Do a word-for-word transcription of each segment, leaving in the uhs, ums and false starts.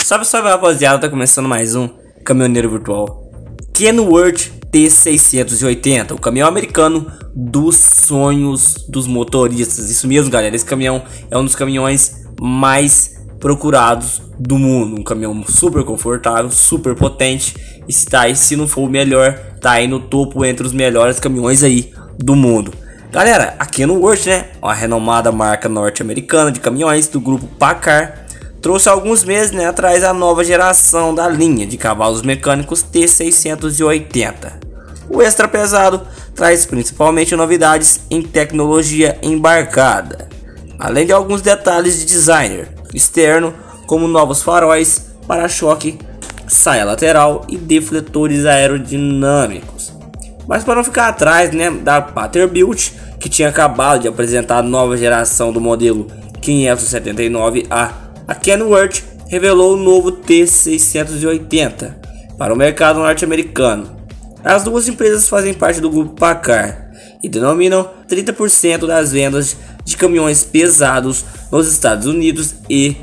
Salve, salve rapaziada, tá começando mais um Caminhoneiro Virtual. Kenworth T seiscentos e oitenta, o caminhão americano dos sonhos dos motoristas. Isso mesmo, galera, esse caminhão é um dos caminhões mais procurados do mundo. Um caminhão super confortável, super potente. E se, tá aí, se não for o melhor, tá aí no topo entre os melhores caminhões aí do mundo. Galera, a Kenworth, né, uma renomada marca norte-americana de caminhões do grupo Paccar, trouxe alguns meses, né, atrás a nova geração da linha de cavalos mecânicos T seiscentos e oitenta. O extra pesado traz principalmente novidades em tecnologia embarcada, além de alguns detalhes de design externo, como novos faróis, para-choque, saia lateral e defletores aerodinâmicos. Mas para não ficar atrás, né, da Peterbilt, que tinha acabado de apresentar a nova geração do modelo quinhentos e setenta e nove A, a Kenworth revelou o novo T seiscentos e oitenta para o mercado norte-americano. As duas empresas fazem parte do grupo Paccar e denominam trinta por cento das vendas de caminhões pesados nos Estados Unidos e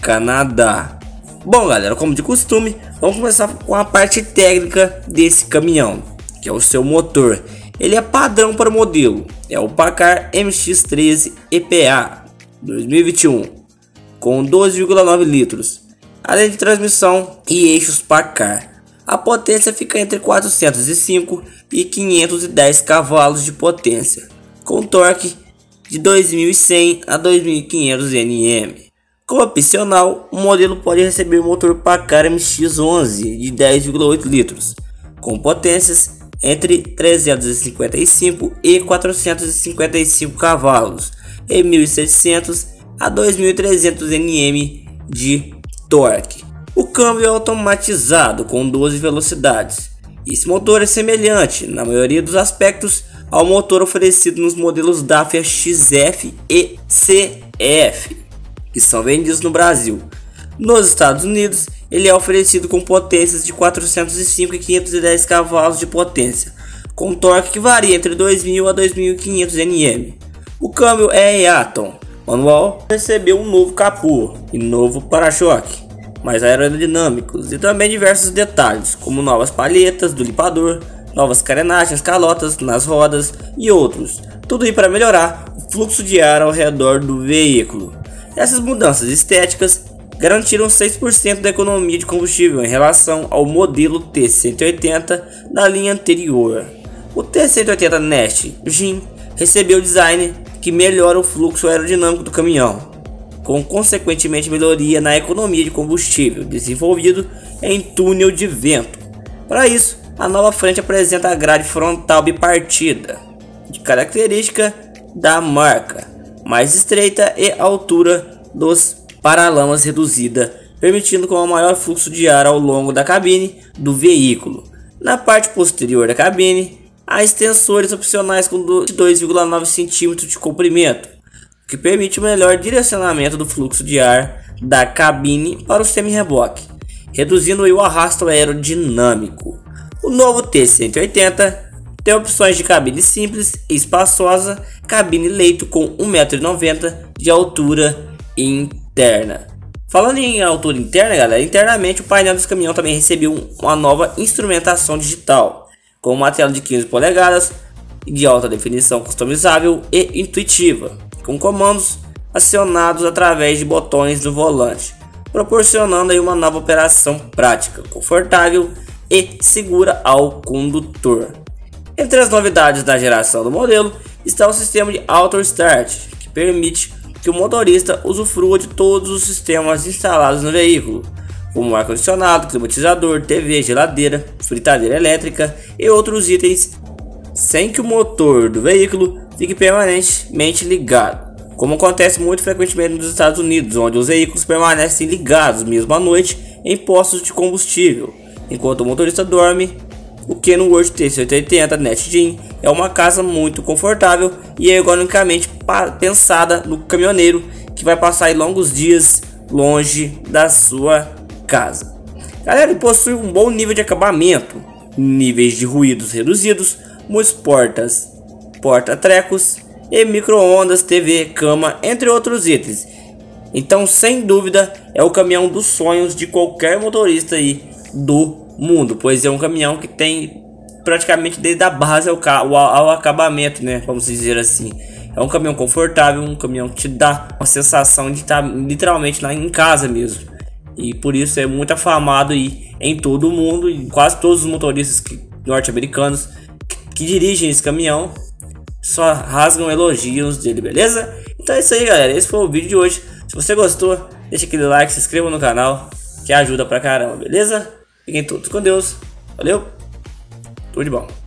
Canadá. Bom, galera, como de costume, vamos começar com a parte técnica desse caminhão, que é o seu motor. Ele é padrão para o modelo, é o Paccar M X treze E P A dois mil e vinte e um, com doze vírgula nove litros, além de transmissão e eixos Paccar. A potência fica entre quatrocentos e cinco e quinhentos e dez cavalos de potência, com torque de dois mil e cem a dois mil e quinhentos newton metros. Como opcional, o modelo pode receber motor Paccar M X onze de dez vírgula oito litros, com potências entre trezentos e cinquenta e cinco e quatrocentos e cinquenta e cinco cavalos e mil e setecentos a dois mil e trezentos newton metros de torque. O câmbio é automatizado com doze velocidades. Esse motor é semelhante, na maioria dos aspectos, ao motor oferecido nos modelos Dacia X F e C F, que são vendidos no Brasil. Nos Estados Unidos, ele é oferecido com potências de quatrocentos e cinco e quinhentos e dez cavalos de potência, com torque que varia entre dois mil a dois mil e quinhentos newton metros. O câmbio é E A T O M manual, recebeu um novo capô e novo para-choque mais aerodinâmicos e também diversos detalhes, como novas palhetas do limpador, novas carenagens, calotas nas rodas e outros. Tudo isso para melhorar o fluxo de ar ao redor do veículo. Essas mudanças estéticas garantiram seis por cento da economia de combustível em relação ao modelo T cento e oitenta da linha anterior. O T cento e oitenta Next Gen recebeu design que melhora o fluxo aerodinâmico do caminhão, com consequentemente melhoria na economia de combustível, desenvolvido em túnel de vento. Para isso, a nova frente apresenta a grade frontal bipartida, de característica da marca, mais estreita e a altura dos paralamas reduzida, permitindo com um maior fluxo de ar ao longo da cabine do veículo. Na parte posterior da cabine, há extensores opcionais com dois vírgula nove centímetros de comprimento, o que permite o melhor direcionamento do fluxo de ar da cabine para o semi-reboque, reduzindo o arrasto aerodinâmico. O novo T cento e oitenta tem opções de cabine simples e espaçosa, cabine leito com um metro e noventa metros de altura interna. Falando em altura interna, galera, internamente o painel desse caminhão também recebeu uma nova instrumentação digital, com uma tela de quinze polegadas de alta definição customizável e intuitiva, com comandos acionados através de botões no volante, proporcionando aí uma nova operação prática, confortável e segura ao condutor. Entre as novidades da geração do modelo está o sistema de Auto Start, que permite que o motorista usufrua de todos os sistemas instalados no veículo, como ar-condicionado, climatizador, T V, geladeira, fritadeira elétrica e outros itens, sem que o motor do veículo fique permanentemente ligado, como acontece muito frequentemente nos Estados Unidos, onde os veículos permanecem ligados mesmo à noite em postos de combustível, enquanto o motorista dorme. O Kenworth T cento e oitenta Next Gen é uma casa muito confortável e ergonomicamente pensada no caminhoneiro que vai passar aí longos dias longe da sua casa. Galera, ele possui um bom nível de acabamento, níveis de ruídos reduzidos, muitas portas, porta-trecos e micro-ondas, T V, cama, entre outros itens. Então, sem dúvida, é o caminhão dos sonhos de qualquer motorista aí do mundo, pois é um caminhão que tem praticamente desde a base ao, ao, ao acabamento, né? Vamos dizer assim. É um caminhão confortável, um caminhão que te dá uma sensação de estar literalmente lá em casa mesmo. E por isso é muito afamado aí em todo o mundo, e quase todos os motoristas norte-americanos que, que dirigem esse caminhão só rasgam elogios dele, beleza? Então é isso aí, galera, esse foi o vídeo de hoje. Se você gostou, deixa aquele like, se inscreva no canal, que ajuda pra caramba, beleza? Fiquem todos com Deus, valeu, tudo de bom.